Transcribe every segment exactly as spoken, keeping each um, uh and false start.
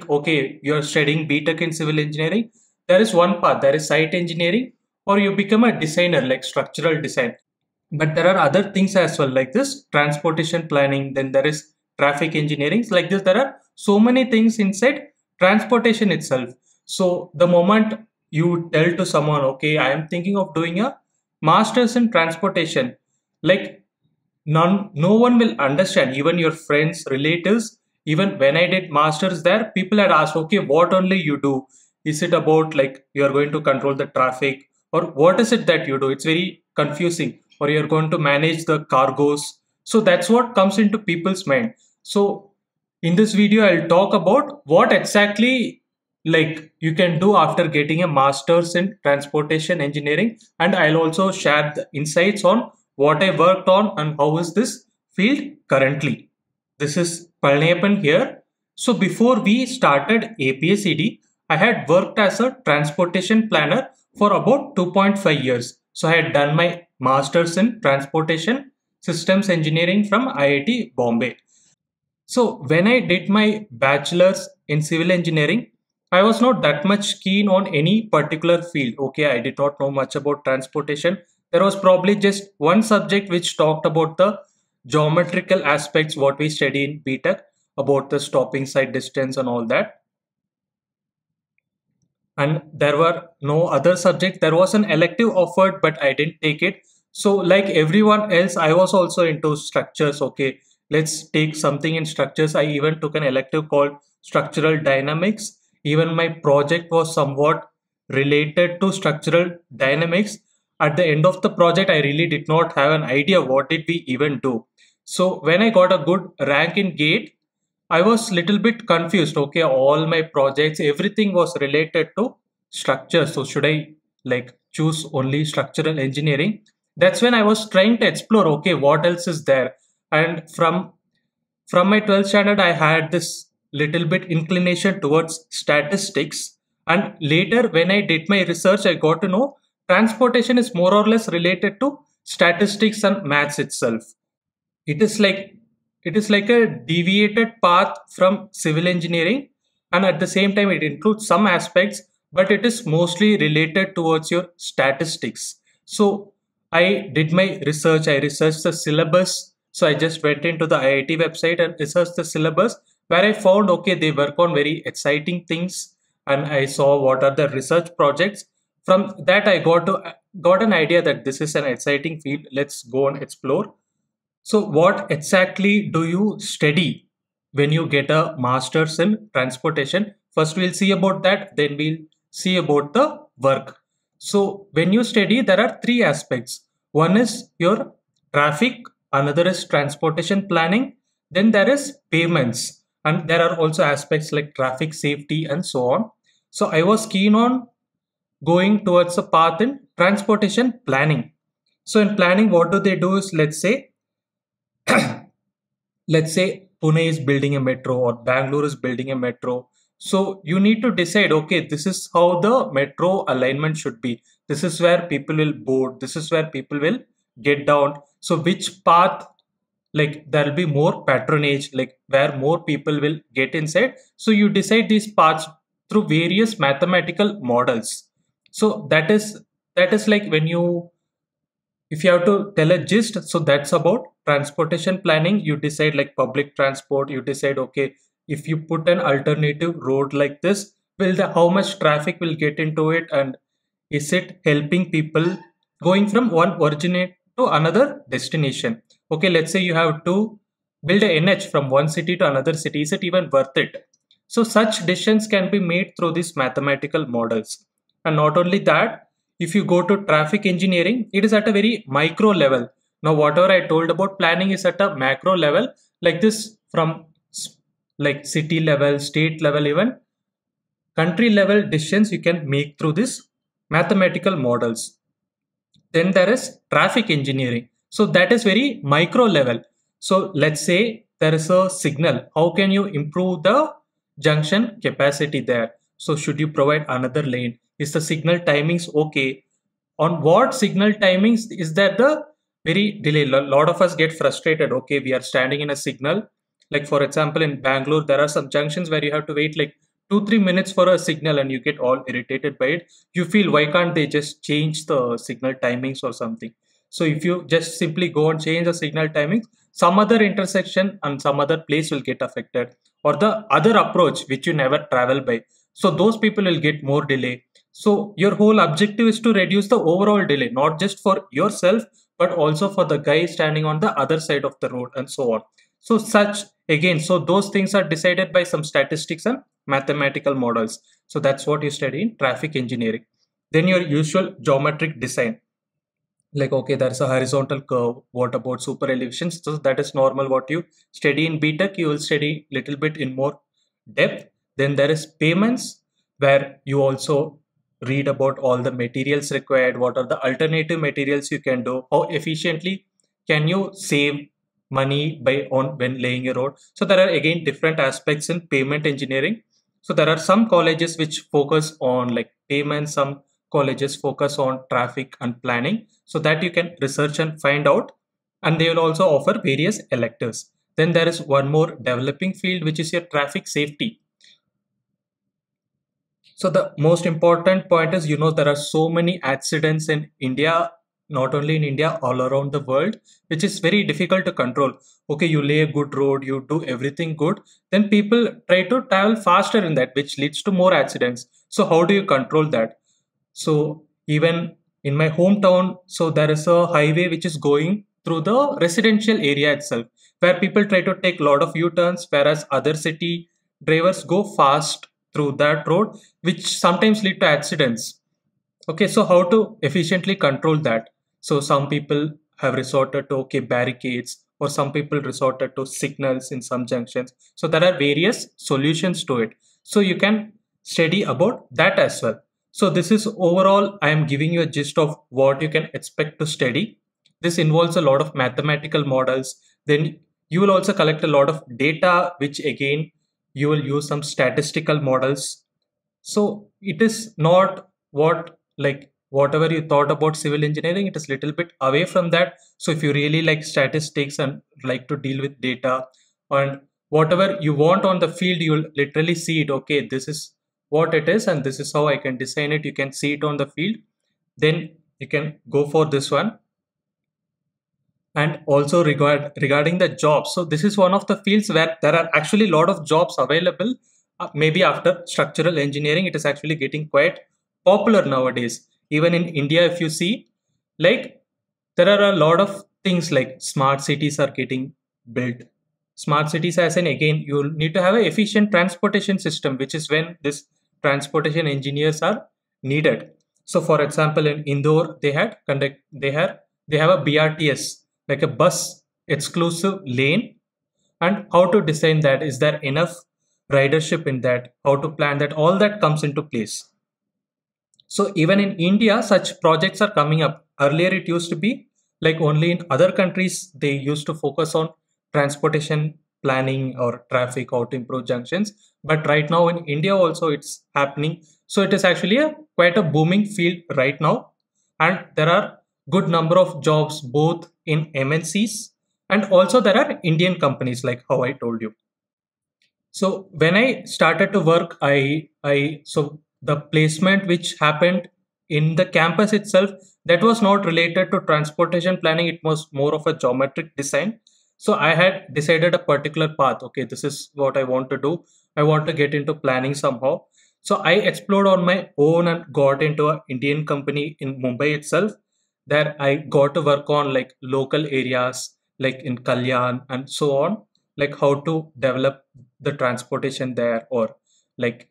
okay, you're studying B Tech in civil engineering, there is one path, there is site engineering, or you become a designer like structural design. But there are other things as well, like this transportation planning, then there is traffic engineering. Like this, there are so many things inside transportation itself. So the moment you tell to someone, okay, I am thinking of doing a master's in transportation, like none no one will understand, even your friends, relatives. Even when I did masters there, people had asked, okay, what only you do? Is it about like you are going to control the traffic, or what is it that you do? It's very confusing. Or you're going to manage the cargos. So that's what comes into people's mind. So in this video, I'll talk about what exactly like you can do after getting a master's in transportation engineering, and I'll also share the insights on what I worked on and how is this field currently. This is Palniappan here. So before we started A P S C D, I had worked as a transportation planner for about two point five years. So I had done my master's in transportation systems engineering from I I T Bombay. So when I did my bachelor's in civil engineering, I was not that much keen on any particular field. Okay, I did not know much about transportation. There was probably just one subject which talked about the geometrical aspects, what we study in B Tech, about the stopping side distance and all that. And there were no other subjects. There was an elective offered, but I didn't take it. So like everyone else, I was also into structures. Okay, let's take something in structures. I even took an elective called structural dynamics. Even my project was somewhat related to structural dynamics. At the end of the project, I really did not have an idea what did we even do. So when I got a good rank in GATE, I was little bit confused. Okay, all my projects, everything was related to structure. So should I like choose only structural engineering? That's when I was trying to explore, okay, what else is there? And from from my twelfth standard, I had this little bit inclination towards statistics. And later when I did my research, I got to know transportation is more or less related to statistics and maths itself. It is like it is like a deviated path from civil engineering, and at the same time it includes some aspects, but it is mostly related towards your statistics. So I did my research, I researched the syllabus. So I just went into the I I T website and researched the syllabus, where I found, okay, they work on very exciting things, and I saw what are the research projects. From that I got to got an idea that this is an exciting field. Let's go and explore. So what exactly do you study when you get a master's in transportation? First we'll see about that, then we'll see about the work. So when you study, there are three aspects. One is your traffic, another is transportation planning, then there is payments, and there are also aspects like traffic safety and so on. So I was keen on going towards a path in transportation planning. So in planning, what do they do is, let's say let's say Pune is building a metro or Bangalore is building a metro. So you need to decide, okay, this is how the metro alignment should be. This is where people will board. This is where people will get down. So which path, like there will be more patronage, like where more people will get inside. So you decide these paths through various mathematical models. So that is that is like when you if you have to tell a gist, so that's about transportation planning. You decide like public transport, you decide, okay, if you put an alternative road like this, will the how much traffic will get into it, and is it helping people going from one originate to another destination? Okay, let's say you have to build a N H from one city to another city. Is it even worth it? So such decisions can be made through these mathematical models. And not only that, if you go to traffic engineering, it is at a very micro level. Now, whatever I told about planning is at a macro level, like this, from like city level, state level, even country level decisions you can make through this mathematical models. Then there is traffic engineering. So that is very micro level. So let's say there is a signal. How can you improve the junction capacity there? So should you provide another lane? Is the signal timings okay? On what signal timings is that the very delay? A lot of us get frustrated. Okay, we are standing in a signal. Like for example, in Bangalore, there are some junctions where you have to wait like two three minutes for a signal and you get all irritated by it, you feel why can't they just change the signal timings or something. So if you just simply go and change the signal timings, some other intersection and some other place will get affected, or the other approach which you never travel by, so those people will get more delay. So your whole objective is to reduce the overall delay, not just for yourself but also for the guy standing on the other side of the road and so on. So such again, so those things are decided by some statistics and mathematical models. So that's what you study in traffic engineering. Then your usual geometric design, like okay, there's a horizontal curve, what about super elevations? So that is normal, what you study in B Tech, you will study little bit in more depth. Then there is payments, where you also read about all the materials required, what are the alternative materials you can do, how efficiently can you save money by on when laying a road. So there are again different aspects in payment engineering. So there are some colleges which focus on like payments, some colleges focus on traffic and planning, so that you can research and find out, and they will also offer various electives. Then there is one more developing field, which is your traffic safety. So the most important point is, you know, there are so many accidents in India, not only in India, all around the world, which is very difficult to control. Okay, you lay a good road, you do everything good, then people try to travel faster in that, which leads to more accidents. So how do you control that? So even in my hometown, so there is a highway which is going through the residential area itself, where people try to take a lot of U-turns, whereas other city drivers go fast through that road, which sometimes lead to accidents. Okay, so how to efficiently control that? So some people have resorted to okay barricades, or some people resorted to signals in some junctions. So there are various solutions to it. So you can study about that as well. So this is overall, I am giving you a gist of what you can expect to study. This involves a lot of mathematical models. Then you will also collect a lot of data, which again, you will use some statistical models. So it is not what like whatever you thought about civil engineering, it is little bit away from that. So if you really like statistics and like to deal with data and whatever you want on the field, you'll literally see it. Okay, this is what it is and this is how I can design it. You can see it on the field. Then you can go for this one. And also regard regarding the jobs, so this is one of the fields where there are actually a lot of jobs available. Uh, maybe after structural engineering, it is actually getting quite popular nowadays. Even in India, if you see, like there are a lot of things like smart cities are getting built. Smart cities, as in again, you need to have an efficient transportation system, which is when this transportation engineers are needed. So for example, in Indore, they had conduct they had they have a B R T S, like a bus exclusive lane, and how to design that, is there enough ridership in that, how to plan that, all that comes into place. So even in India, such projects are coming up. Earlier it used to be like only in other countries they used to focus on transportation planning or traffic, how to improve junctions, but right now in India also it's happening. So it is actually a quite a booming field right now, and there are good number of jobs both in M N Cs, and also there are Indian companies, like how I told you. So when I started to work, I I so the placement which happened in the campus itself, that was not related to transportation planning. It was more of a geometric design. So I had decided a particular path. Okay, this is what I want to do. I want to get into planning somehow. So I explored on my own and got into an Indian company in Mumbai itself. There I got to work on like local areas like in Kalyan and so on, like how to develop the transportation there, or like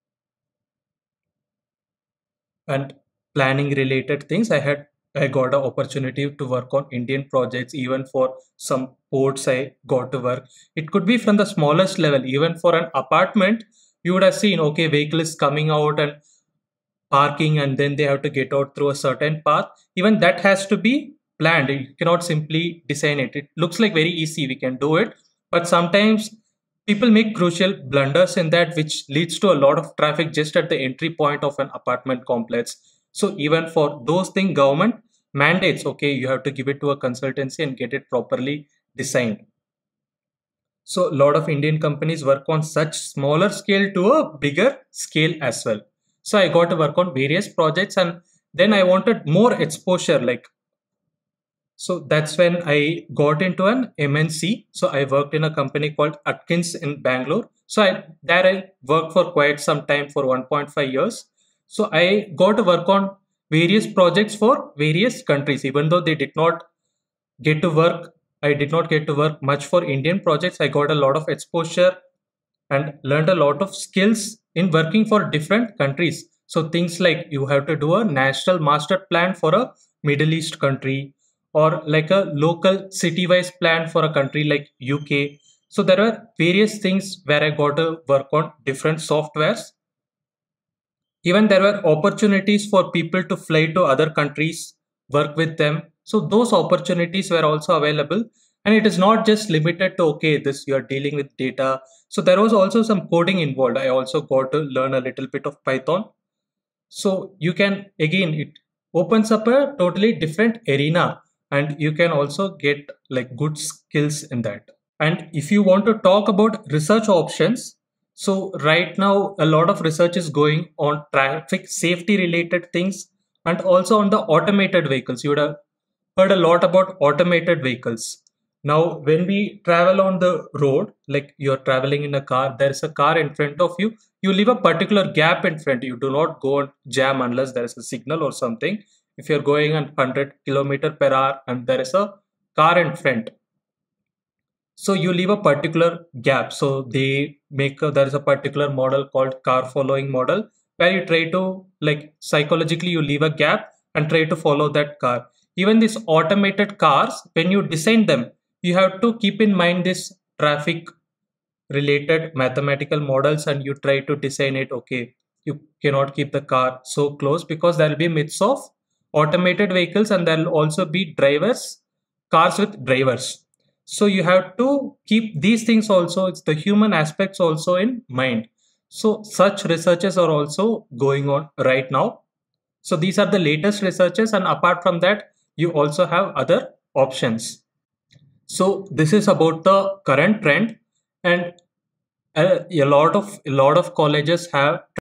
and planning related things. I had I got an opportunity to work on Indian projects, even for some ports I got to work. It could be from the smallest level, even for an apartment. You would have seen, okay, vehicle is coming out and parking, and then they have to get out through a certain path. Even that has to be planned. You cannot simply design it. It looks like very easy, we can do it, but sometimes people make crucial blunders in that, which leads to a lot of traffic just at the entry point of an apartment complex. So even for those things, government mandates, okay, you have to give it to a consultancy and get it properly designed. So a lot of Indian companies work on such smaller scale to a bigger scale as well. So I got to work on various projects, and then I wanted more exposure. Like, so that's when I got into an M N C. So I worked in a company called Atkins in Bangalore. So I there I worked for quite some time, for one point five years. So I got to work on various projects for various countries, even though they did not get to work. I did not get to work much for Indian projects. I got a lot of exposure and learned a lot of skills in working for different countries. So things like you have to do a national master plan for a Middle East country, or like a local city-wise plan for a country like U K. So there are various things where I got to work on different softwares. Even there were opportunities for people to fly to other countries, work with them. So those opportunities were also available. And it is not just limited to, okay, this you are dealing with data. So there was also some coding involved. I also got to learn a little bit of Python. So you can, again, it opens up a totally different arena, and you can also get like good skills in that. And if you want to talk about research options, so right now a lot of research is going on traffic safety related things, and also on the automated vehicles. You would have heard a lot about automated vehicles. Now, when we travel on the road, like you're traveling in a car, there's a car in front of you, you leave a particular gap in front. You do not go and jam unless there is a signal or something. If you're going at one hundred kilometer per hour and there is a car in front, so you leave a particular gap. So they make a, there is a particular model called car following model, where you try to, like, psychologically you leave a gap and try to follow that car. Even these automated cars, when you design them, you have to keep in mind this traffic related mathematical models, and you try to design it. Okay, you cannot keep the car so close because there will be myths of automated vehicles, and there will also be drivers, cars with drivers. So you have to keep these things also, it's the human aspects also in mind. So such researches are also going on right now. So these are the latest researches, and apart from that, you also have other options. So this is about the current trend, and a, a lot of a lot of colleges have